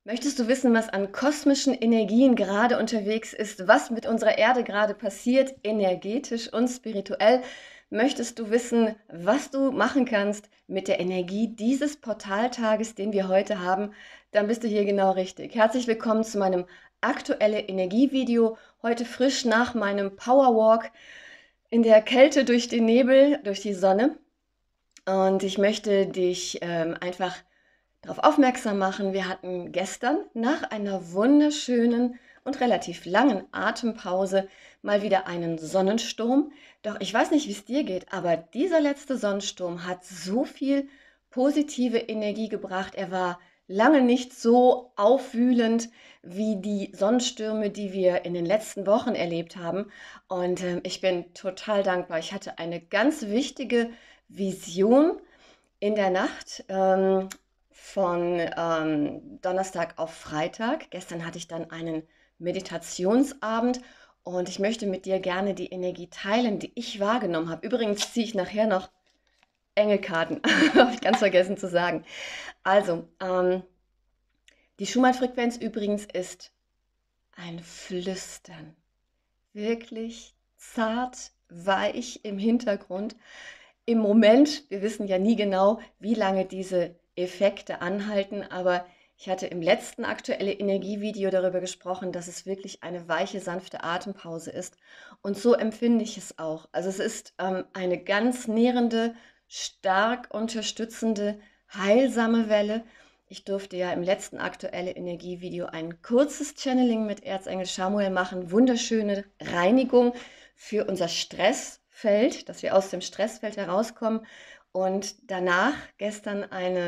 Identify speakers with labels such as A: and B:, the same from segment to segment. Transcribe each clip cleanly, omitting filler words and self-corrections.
A: Möchtest du wissen, was an kosmischen Energien gerade unterwegs ist, was mit unserer Erde gerade passiert, energetisch und spirituell? Möchtest du wissen, was du machen kannst mit der Energie dieses Portaltages, den wir heute haben? Dann bist du hier genau richtig. Herzlich willkommen zu meinem aktuelle Energievideo. Heute frisch nach meinem Powerwalk in der Kälte durch den Nebel, durch die Sonne. Und ich möchte dich einfach darauf aufmerksam machen. Wir hatten gestern nach einer wunderschönen und relativ langen Atempause mal wieder einen Sonnensturm. Doch ich weiß nicht, wie es dir geht, aber dieser letzte Sonnensturm hat so viel positive Energie gebracht. Er war lange nicht so aufwühlend wie die Sonnenstürme, die wir in den letzten Wochen erlebt haben. Und ich bin total dankbar. Ich hatte eine ganz wichtige Vision in der Nacht von Donnerstag auf Freitag. Gestern hatte ich dann einen Meditationsabend und ich möchte mit dir gerne die Energie teilen, die ich wahrgenommen habe. Übrigens ziehe ich nachher noch Engelkarten, habe ich ganz vergessen zu sagen. Also, die Schumann-Frequenz übrigens ist ein Flüstern. Wirklich zart, weich im Hintergrund. Im Moment, wir wissen ja nie genau, wie lange diese Effekte anhalten, aber ich hatte im letzten aktuelle Energievideo darüber gesprochen, dass es wirklich eine weiche, sanfte Atempause ist. Und so empfinde ich es auch. Also es ist eine ganz nährende, stark unterstützende, heilsame Welle. Ich durfte ja im letzten aktuelle Energievideo ein kurzes Channeling mit Erzengel Chamuel machen. Wunderschöne Reinigung für unser Stressfeld, dass wir aus dem Stressfeld herauskommen. Und danach gestern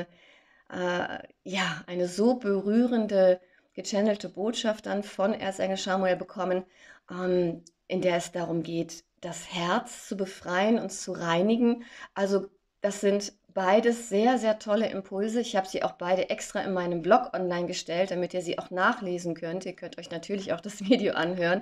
A: eine so berührende, gechannelte Botschaft dann von Erzengel Chamuel bekommen, in der es darum geht, das Herz zu befreien und zu reinigen. Also das sind beides sehr, sehr tolle Impulse. Ich habe sie auch beide extra in meinem Blog online gestellt, damit ihr sie auch nachlesen könnt. Ihr könnt euch natürlich auch das Video anhören.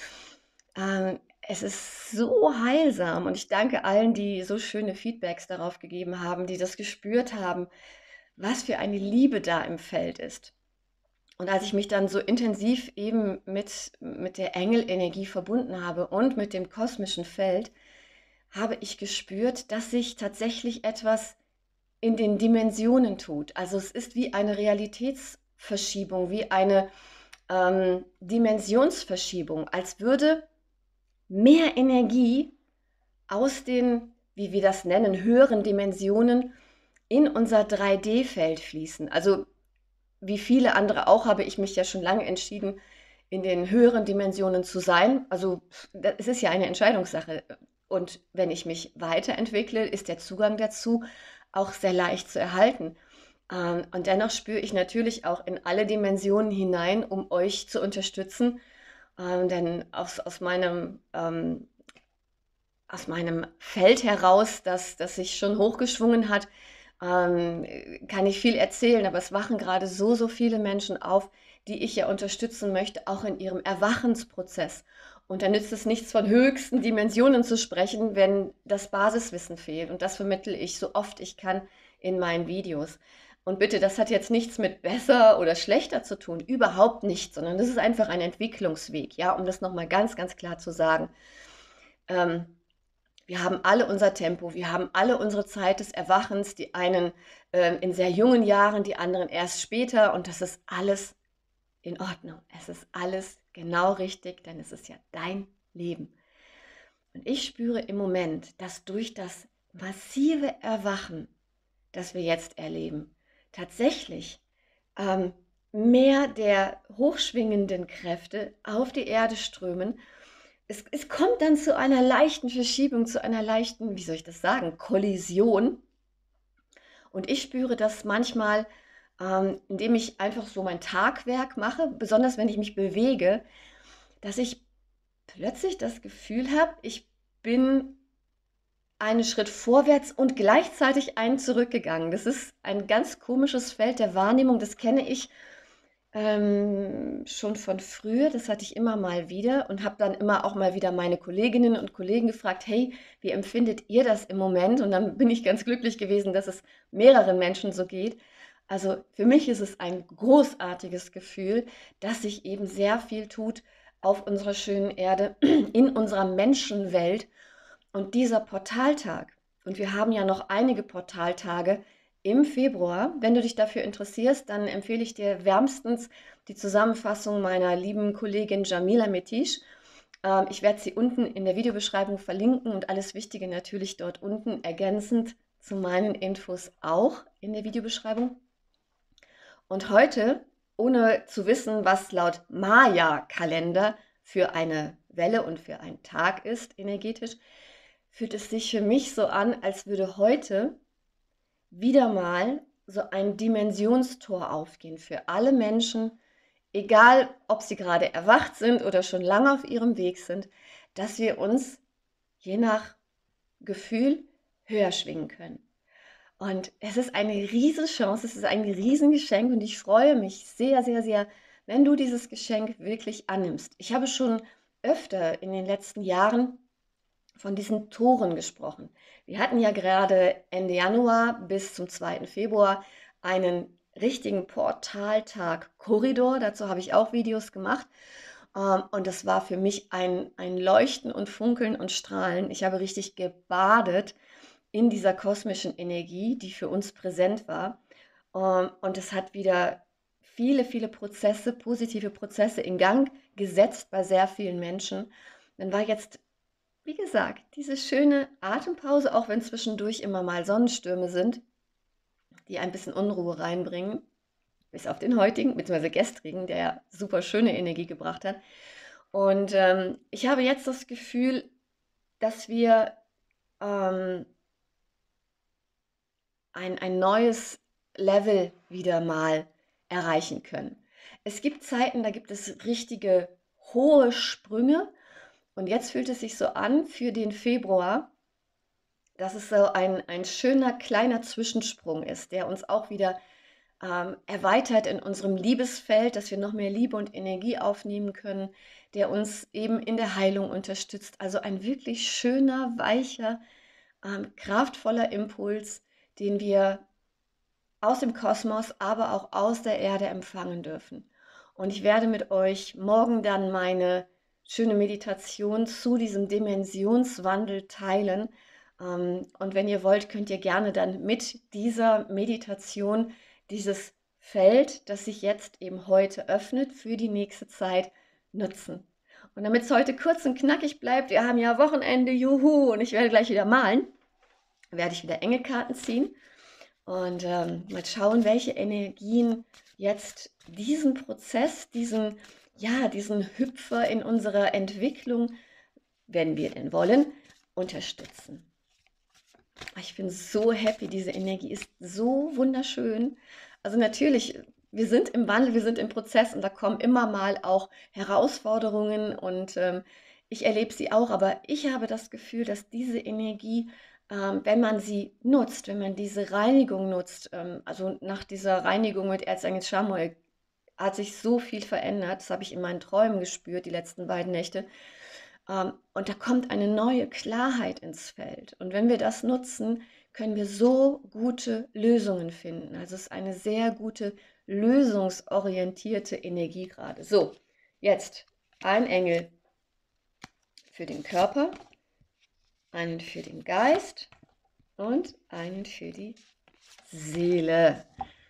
A: Es ist so heilsam und ich danke allen, die so schöne Feedbacks darauf gegeben haben, die das gespürt haben, was für eine Liebe da im Feld ist. Und als ich mich dann so intensiv eben mit der Engelenergie verbunden habe und mit dem kosmischen Feld, habe ich gespürt, dass sich tatsächlich etwas in den Dimensionen tut. Also es ist wie eine Realitätsverschiebung, wie eine Dimensionsverschiebung, als würde mehr Energie aus den, wie wir das nennen, höheren Dimensionen in unser 3D-Feld fließen. Also wie viele andere auch habe ich mich ja schon lange entschieden, in den höheren Dimensionen zu sein. Also es ist ja eine Entscheidungssache. Und wenn ich mich weiterentwickle, ist der Zugang dazu auch sehr leicht zu erhalten. Und dennoch spüre ich natürlich auch in alle Dimensionen hinein, um euch zu unterstützen. Denn aus meinem Feld heraus, das sich schon hochgeschwungen hat, kann ich viel erzählen, aber es wachen gerade so, so viele Menschen auf, die ich ja unterstützen möchte, auch in ihrem Erwachensprozess. Und da nützt es nichts, von höchsten Dimensionen zu sprechen, wenn das Basiswissen fehlt. Und das vermittle ich so oft ich kann in meinen Videos. Und bitte, das hat jetzt nichts mit besser oder schlechter zu tun, überhaupt nicht, sondern das ist einfach ein Entwicklungsweg, ja, um das nochmal ganz, ganz klar zu sagen. Ähm, Wir haben alle unser Tempo, wir haben alle unsere Zeit des Erwachens, die einen in sehr jungen Jahren, die anderen erst später und das ist alles in Ordnung. Es ist alles genau richtig, denn es ist ja dein Leben. Und ich spüre im Moment, dass durch das massive Erwachen, das wir jetzt erleben, tatsächlich mehr der hochschwingenden Kräfte auf die Erde strömen. Es kommt dann zu einer leichten Verschiebung, zu einer leichten, wie soll ich das sagen, Kollision. Und ich spüre das manchmal, indem ich einfach so mein Tagwerk mache, besonders wenn ich mich bewege, dass ich plötzlich das Gefühl habe, ich bin einen Schritt vorwärts und gleichzeitig einen zurückgegangen. Das ist ein ganz komisches Feld der Wahrnehmung, das kenne ich schon von früher, das hatte ich immer mal wieder und habe dann immer auch mal wieder meine Kolleginnen und Kollegen gefragt, hey, wie empfindet ihr das im Moment? Und dann bin ich ganz glücklich gewesen, dass es mehreren Menschen so geht. Also für mich ist es ein großartiges Gefühl, dass sich eben sehr viel tut auf unserer schönen Erde, in unserer Menschenwelt. Und dieser Portaltag, und wir haben ja noch einige Portaltage im Februar, wenn du dich dafür interessierst, dann empfehle ich dir wärmstens die Zusammenfassung meiner lieben Kollegin Jamila Metisch. Ich werde sie unten in der Videobeschreibung verlinken und alles Wichtige natürlich dort unten ergänzend zu meinen Infos auch in der Videobeschreibung. Und heute, ohne zu wissen, was laut Maya-Kalender für eine Welle und für einen Tag ist, energetisch, fühlt es sich für mich so an, als würde heute wieder mal so ein Dimensionstor aufgehen für alle Menschen, egal ob sie gerade erwacht sind oder schon lange auf ihrem Weg sind, dass wir uns je nach Gefühl höher schwingen können. Und es ist eine Riesenchance, es ist ein Riesengeschenk und ich freue mich sehr, sehr, sehr, wenn du dieses Geschenk wirklich annimmst. Ich habe schon öfter in den letzten Jahren von diesen Toren gesprochen. Wir hatten ja gerade Ende Januar bis zum 2. Februar einen richtigen Portaltag Korridor. Dazu habe ich auch Videos gemacht. Und das war für mich ein Leuchten und Funkeln und Strahlen. Ich habe richtig gebadet in dieser kosmischen Energie, die für uns präsent war. Und es hat wieder viele, viele Prozesse, positive Prozesse in Gang gesetzt bei sehr vielen Menschen. Dann war jetzt, wie gesagt, diese schöne Atempause, auch wenn zwischendurch immer mal Sonnenstürme sind, die ein bisschen Unruhe reinbringen, bis auf den heutigen, beziehungsweise gestrigen, der ja super schöne Energie gebracht hat. Und ich habe jetzt das Gefühl, dass wir ähm, ein neues Level wieder mal erreichen können. Es gibt Zeiten, da gibt es richtige hohe Sprünge und jetzt fühlt es sich so an für den Februar, dass es so ein schöner kleiner Zwischensprung ist, der uns auch wieder erweitert in unserem Liebesfeld, dass wir noch mehr Liebe und Energie aufnehmen können, der uns eben in der Heilung unterstützt. Also ein wirklich schöner, weicher, kraftvoller Impuls, den wir aus dem Kosmos, aber auch aus der Erde empfangen dürfen. Und ich werde mit euch morgen dann meine schöne Meditation zu diesem Dimensionswandel teilen. Und wenn ihr wollt, könnt ihr gerne dann mit dieser Meditation dieses Feld, das sich jetzt eben heute öffnet, für die nächste Zeit nutzen. Und damit es heute kurz und knackig bleibt, wir haben ja Wochenende, juhu, und ich werde gleich wieder malen, werde ich wieder Engelkarten ziehen und mal schauen, welche Energien jetzt diesen Prozess, diesen Hüpfer in unserer Entwicklung, wenn wir denn wollen, unterstützen. Ich bin so happy, diese Energie ist so wunderschön. Also natürlich, wir sind im Wandel, wir sind im Prozess und da kommen immer mal auch Herausforderungen und ich erlebe sie auch, aber ich habe das Gefühl, dass diese Energie, wenn man sie nutzt, wenn man diese Reinigung nutzt, also nach dieser Reinigung mit Erzengel Chamuel, hat sich so viel verändert. Das habe ich in meinen Träumen gespürt, die letzten beiden Nächte. Und da kommt eine neue Klarheit ins Feld. Und wenn wir das nutzen, können wir so gute Lösungen finden. Also es ist eine sehr gute, lösungsorientierte Energie gerade. So, jetzt ein Engel für den Körper, einen für den Geist und einen für die Seele.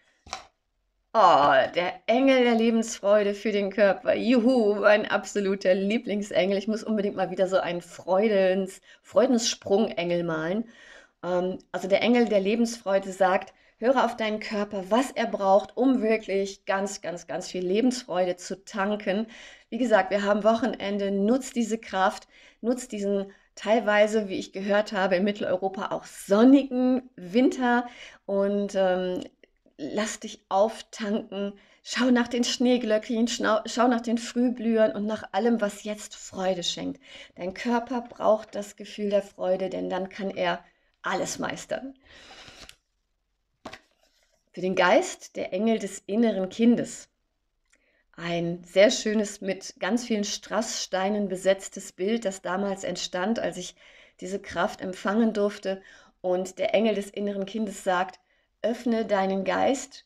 A: Oh, der Engel der Lebensfreude für den Körper. Juhu, mein absoluter Lieblingsengel. Ich muss unbedingt mal wieder so einen Freudenssprung-Engel malen. Also der Engel der Lebensfreude sagt, höre auf deinen Körper, was er braucht, um wirklich ganz, ganz, ganz viel Lebensfreude zu tanken. Wie gesagt, wir haben Wochenende, nutzt diese Kraft, nutzt diesen teilweise, wie ich gehört habe, in Mitteleuropa auch sonnigen Winter und lass dich auftanken, schau nach den Schneeglöckchen, schau nach den Frühblühern und nach allem, was jetzt Freude schenkt. Dein Körper braucht das Gefühl der Freude, denn dann kann er alles meistern. Für den Geist der Engel des inneren Kindes. Ein sehr schönes, mit ganz vielen Strasssteinen besetztes Bild, das damals entstand, als ich diese Kraft empfangen durfte. Und der Engel des inneren Kindes sagt, öffne deinen Geist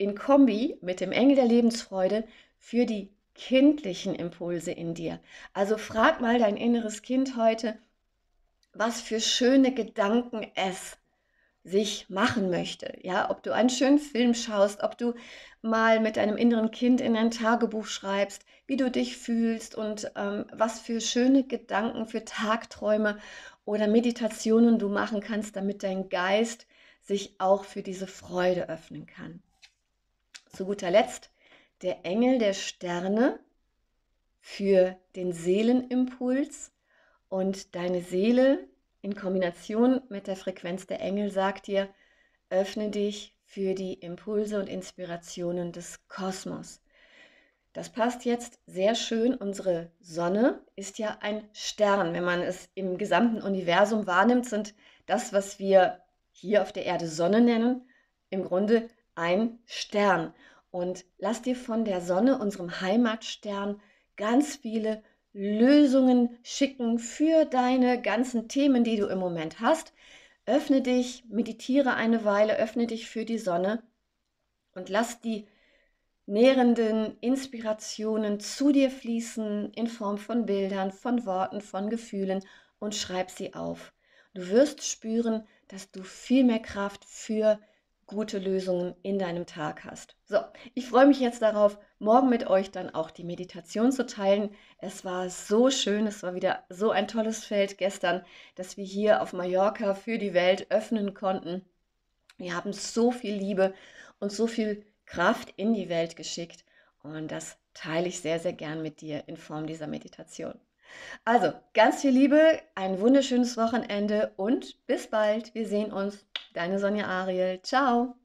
A: in Kombi mit dem Engel der Lebensfreude für die kindlichen Impulse in dir. Also frag mal dein inneres Kind heute, was für schöne Gedanken es sich machen möchte. Ja, ob du einen schönen Film schaust, ob du mal mit deinem inneren Kind in ein Tagebuch schreibst, wie du dich fühlst und was für schöne Gedanken, für Tagträume oder Meditationen du machen kannst, damit dein Geist sich auch für diese Freude öffnen kann. Zu guter Letzt der Engel der Sterne für den Seelenimpuls, und deine Seele in Kombination mit der Frequenz der Engel sagt dir, öffne dich für die Impulse und Inspirationen des Kosmos. Das passt jetzt sehr schön. Unsere Sonne ist ja ein Stern. Wenn man es im gesamten Universum wahrnimmt, sind das, was wir hier auf der Erde Sonne nennen, im Grunde ein Stern. Und lass dir von der Sonne, unserem Heimatstern, ganz viele Lösungen schicken für deine ganzen Themen, die du im Moment hast. Öffne dich, meditiere eine Weile, öffne dich für die Sonne und lass die nährenden Inspirationen zu dir fließen in Form von Bildern, von Worten, von Gefühlen, und schreib sie auf. Du wirst spüren, dass du viel mehr Kraft für gute Lösungen in deinem Tag hast. So, ich freue mich jetzt darauf, morgen mit euch dann auch die Meditation zu teilen. Es war so schön, es war wieder so ein tolles Feld gestern, dass wir hier auf Mallorca für die Welt öffnen konnten. Wir haben so viel Liebe und so viel Kraft in die Welt geschickt, und das teile ich sehr, sehr gern mit dir in Form dieser Meditation. Also, ganz viel Liebe, ein wunderschönes Wochenende und bis bald. Wir sehen uns. Deine Sonja Ariel. Ciao.